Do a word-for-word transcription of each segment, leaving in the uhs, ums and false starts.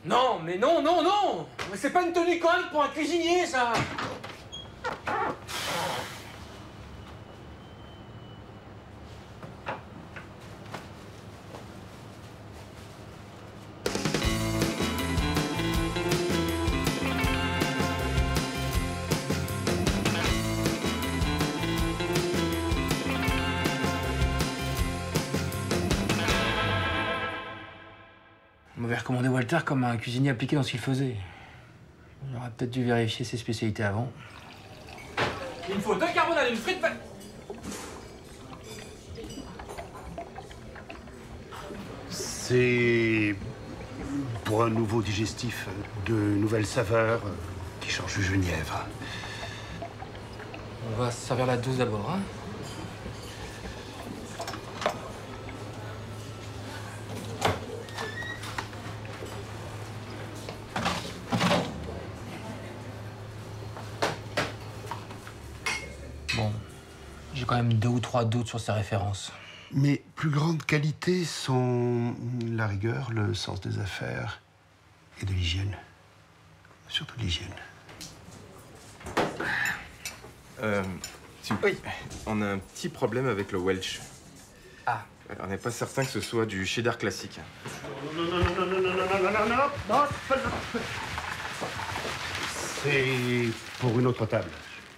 Non, mais non, non, non! Mais c'est pas une tenue correcte pour un cuisinier, ça! On m'avait recommandé Walter comme un cuisinier appliqué dans ce qu'il faisait. J'aurais peut-être dû vérifier ses spécialités avant. Il me faut deux carbonades, une frite... C'est pour un nouveau digestif, de nouvelles saveurs qui changent du genièvre. On va se servir la douce d'abord, hein? Bon, j'ai quand même deux ou trois doutes sur ces références. Mes plus grandes qualités sont la rigueur, le sens des affaires et de l'hygiène. Surtout l'hygiène. Euh, tu... Oui. On a un petit problème avec le Welsh. Ah. On n'est pas certain que ce soit du cheddar classique. Non, non, non, non, non, non, non, non, non, non, non, c'est pour une autre table.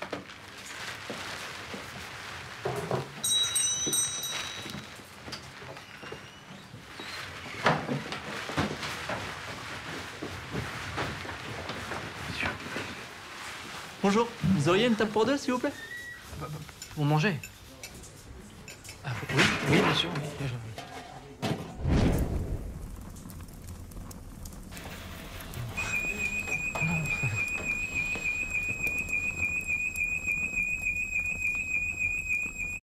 Bonjour, vous auriez une table pour deux, s'il vous plaît? Pour manger. Ah, oui, oui, bien sûr, oui.